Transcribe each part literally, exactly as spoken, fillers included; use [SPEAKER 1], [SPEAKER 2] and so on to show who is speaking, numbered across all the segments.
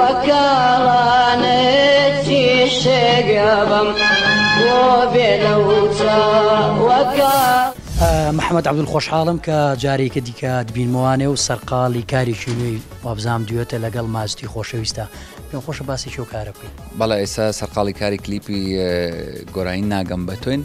[SPEAKER 1] وكالانتي شقبم وبلوتا وكال
[SPEAKER 2] محەممەد عەبدول خۆشحاڵم کە جارێکە دیکە دبین موانێ و سەرقاڵی کارێکی نوێی وابزام دوێتە لەگەڵ ماجدی خۆشەویستە پێم خۆشە باسی شێو کارە بکەین.
[SPEAKER 3] بەڵێ ئێستا سەرقاڵی کاری کلیپی گۆرانی ناگەم بە تۆین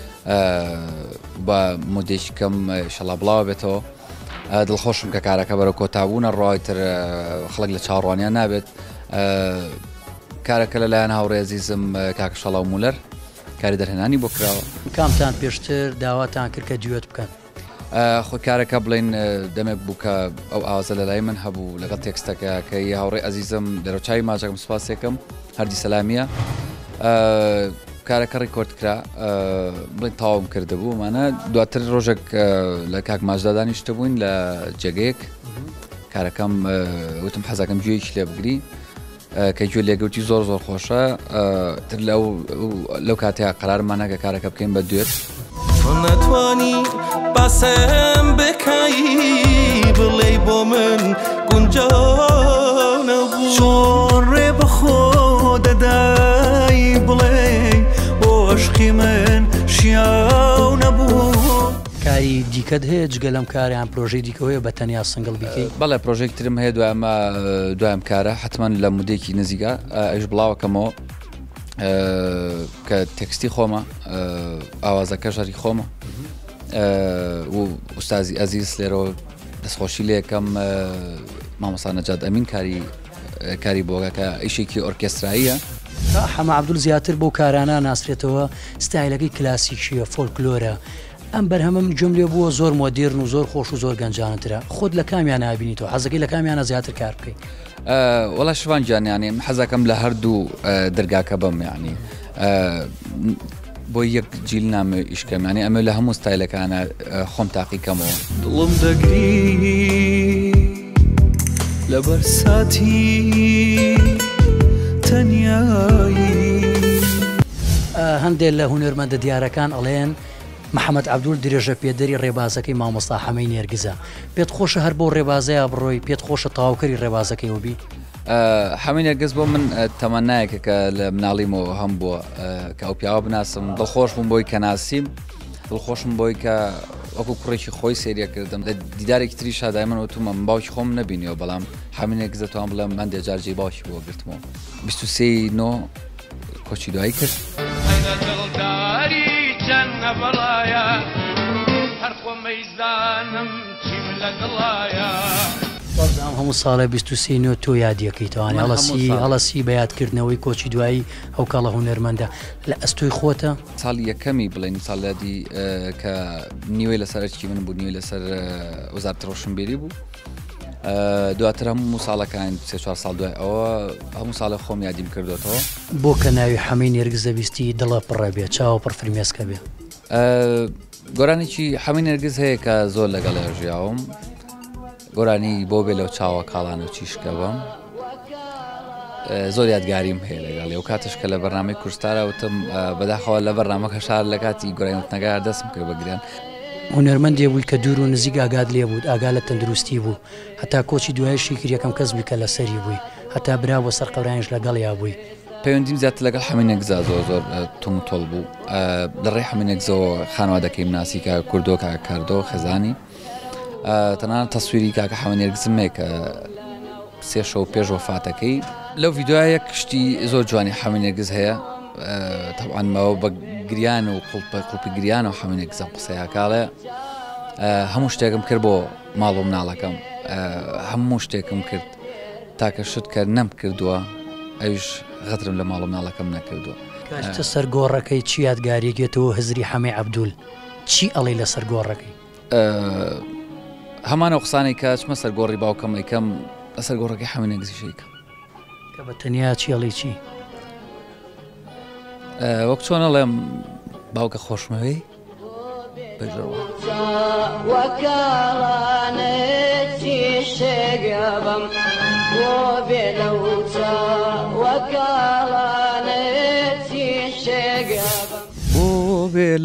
[SPEAKER 3] بە مودێکم شەڵا بڵاو بێتەوە دڵخۆشم کە کارەکە بەرە کۆتابوونە ڕایتر خەڵک لە چاوەڕوانیان نابێت کارەکە لەلایەن هاوڕێ عەزیزم کاکە شەڵاو مولەر کاری دەرهێنانی بۆ کراوە.
[SPEAKER 2] کامتان پێشتر داواتان کرد کە دوێت بکەن؟
[SPEAKER 3] خۆ کارەکە بڵێن دەمێک بوو کە ئەو ئاوازە لە لای من هەبوو لەگەڵ تێکستەکە کە هاوڕێ عەزیزم دەرەوچاوی ماجەکەم سوپاسێکم هەردی سەلامیە کارەکە ڕیکۆرد کرا بڵێن تاوام کردبوو مانە دواتر ڕۆژێک لە کاک ماجدا دانیشتە بووین لە جێگەیەک کارەکەم وتم حەزەکەم گوێیەکی لێ بگری کە گوێ لێگەوتی زۆر زۆر خۆشە تر لەو کاتەیە قەرارمانە کە کارەکە بکەین بە دوێت
[SPEAKER 4] نەتوانی بەسەم بکایی بڵێ بۆ من گونجاو نەبوو چۆن ڕێ بەخۆ دەدای بڵێ بۆ عشقی من شیاو نەبوو.
[SPEAKER 2] کاری دیکەت هەیە جگە لەم کاریان پرۆژەی دیکەوەیە بە تەنیا سنگڵ بیکەیت؟
[SPEAKER 3] بەڵێ پرۆژێک ترم هەیە دوایمە دوایم کارە حتمما لە مودێکی نزیکە ئەش بڵاوەکەمەوە کە تێکستی خۆمە ئاوازەکە ژەری خۆمە و ئوستازی ئەزیز لێرەوە دەستخۆشی لێ یەکەم مامۆستا نەجات ئەمین کاری کاری بۆگە کە ئیشێکی ئۆرکێستراییە.
[SPEAKER 2] حەمە عەبدول زیاتر بۆ کارانە ناسرێتەوە ستایلەکەی کلاسیکیە فۆلکلۆرە ئەم بەرهەمە من گوێم لێ بووە زۆر مۆدێرن و زۆر خۆش و زۆر گەنجانترە خۆت لە کامیان نابینیتەوە حەزەکەی لە کامیانە زیاتر کار بکەیت؟
[SPEAKER 3] وەڵا شوان گیان یانی حەزەکەم لە هەردوو دەرگاکە بم یعنی بۆ یەک جیل نامە ئیشکەم یانی ئەمە لە هەموو ستایلەکانە خۆم تاقیکەمەوە.
[SPEAKER 4] دڵم دەگری لە بەرساتی تەنیایی.
[SPEAKER 2] هەندێک لە هونەرمەندە دیارەکان ئەڵێن محەممەد عەبدول درێژە پێدەری ڕێبازەکەی مامۆستا حەمەی نێرگزە پێت خۆشە هەر بۆ ڕێبازەیە بڕۆی پێت خۆشە تاواوکەری ڕێبازەکەی وبی؟
[SPEAKER 3] حەمەی نێرگز بۆ من تەمەنایەکە کە لە مناڵیمەوە هەم بووە کە ئەو پیاوە بناسم دڵخۆش بووم بۆی کە ناسیم دڵخۆشم بۆی کە وەکو کوڕێکی خۆی سێریەکردم لە دیدارێکی تری شادای من وتومە من باوکی خۆم نەبینیەوە بەڵام حەمەی نێرگزە توان بڵێم من دێجارجێی باوکی بۆ گرتمەوە بیست و سێی نۆ کۆچی دوایی کرد.
[SPEAKER 5] بەڵایە هەر خۆ مەیزانم چیم لە دڵایە
[SPEAKER 2] بەڵام هەموو ساڵە بیست و سێ نۆ تۆ یادیەکەیتەوانی هەڵەسی هەڵەسی بە یادکردنەوەی کۆچی دوایی ئەو کاڵە هونەرمەندە لە ئەستۆی خۆتە
[SPEAKER 3] ساڵی یەکەمی بڵێن ساڵادی کە نیوەی لەسەرکی من بوو نیوەی لەسەر وەزارەتی ڕۆشنبیری بوو دواتر هەموو ساڵەکان سێ چوار ساڵ دوای ئەوە هەموو ساڵە خۆم یادیم کردوێتەوە.
[SPEAKER 2] بۆ کە ناوی حەمەی نێرگزە بیستی دڵە پڕە بێ چاوە پڕ فرمێسکە بێ؟
[SPEAKER 3] گۆرانێکی حەمەی نێرگز هەیە کە زۆر لەگەڵ ژیاوم گۆرانی بۆ بێ لەو چاوە کاڵانە و چیشکە بم زۆر یادگاریم هەیە لەگەڵ ئەو کاتش کە لە بەرنامەی کورستارە وتم بەداخەوە لە بەرنامەکە شار لە کاتی گۆرانوتنەکە دەستم کرد بەگریان.
[SPEAKER 2] هونەرمەندێ بووی کە دوور و نزیک ئاگاد لێ بوو ئاگا لە تەندروستی بوو هەتا کۆچی دوایشی کرد یەکەم کەس بووی کە لەسەری بووی هەتا برا بۆ سەر قەورانیش لەگەڵیا بووی.
[SPEAKER 3] پەیوەندیم زیاتر لەگەڵ حەمەی نێرگزە زۆر زۆر توم و تۆڵ بوو لە ڕێی حەمەی نێرگزەوە خانوادەکەی مناسی کە کوردۆ کاکە کاردۆ خێزانی تەنانەت تەسویری کاکە حەمەی نێرگزمێ کە سێ شەو پێش وەفاتەکەی لەو ڤیدیۆیە یەک شتی زۆر جوانی حەمەی نێرگز هەیە تەبعاً ماوە بە گریان و قوڵپی گریان و حەمەی نێرگزە قسەیە کاڵێ هەموو شتێکم کرد بۆ ماڵ و مناڵەکەم هەموو شتێکم کرد تاکە شت کە نەم کردووە ئەویش غەترم لە ماڵ و مناڵەکەم نەکردووە.
[SPEAKER 2] کاتە سەرگۆڕەکەی چی یادگاریەکێتەوە هزری حەمەی عەبدول چی ئەڵێ لە سەرگۆڕەکەی؟
[SPEAKER 3] هەمانە قسانەی کە چمە سەرگۆڕی باوکەم ئەیکەم لە سەرگۆڕەکەی حەمەی نێرگزیشەیەکەم
[SPEAKER 2] کە بە تەنیا چی ئەڵێ چی؟
[SPEAKER 3] وەک چۆن ئەڵێم باوکە خۆشمەوەی
[SPEAKER 1] وكالانتي شقبم وبلوتا وكالانتي شقبم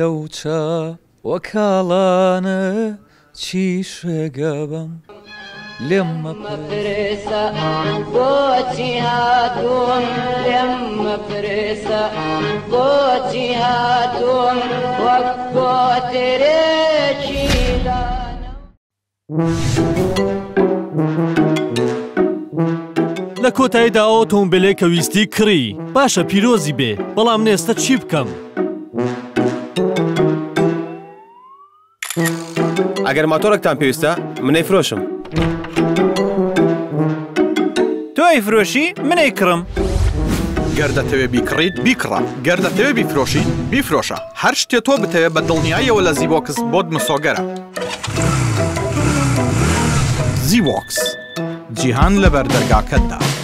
[SPEAKER 3] وبلوتا وكالانتي شقبم لێم
[SPEAKER 1] مەپرسە بۆچی هاتووم لێم مەپرسە بۆچی هاتووم وەک کۆترێکی لانە.
[SPEAKER 6] لە کۆتاییدا ئۆتۆمبیلێک کە ویستی کڕی باشە پیرۆزی بێ بەڵام نێستە چی بکەم؟
[SPEAKER 7] ئەگەر ماتۆرێکتان پێویستە منەی فرۆشم.
[SPEAKER 6] تۆ ئەی فرۆشی منەی کڕم.
[SPEAKER 8] گەر دەتەوێت بیکڕیت بیکڕە، گەر دەتەوێت بیفرۆشیت بیفرۆشە. هەر شتێ تۆ بتەوێت بە دڵنیاییەوە لە زیڤۆکس بۆت مسۆگەرە. زیڤۆکس جیهان لە بەردەرگاکەتدا.